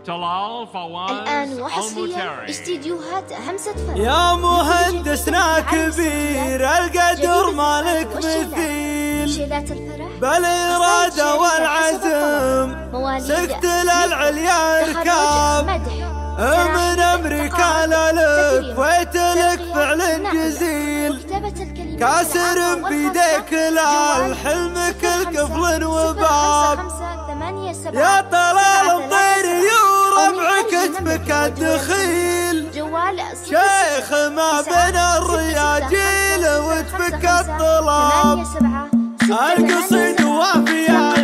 طلال فواز الآن وحصريا استديوهات همسة فرح. يا مهندسنا كبير القدر مالك مثيل، بالإرادة والعزم سكت للعليا ركاب، من أمريكا للكويت لك فعل جزيل، كاسر بيديك للحلم كل قفل وباب. يا طلال الطير وربع كتبك الدخيل، شيخ ما بين الرياجيل وتفك الطلاب، القصيد وافية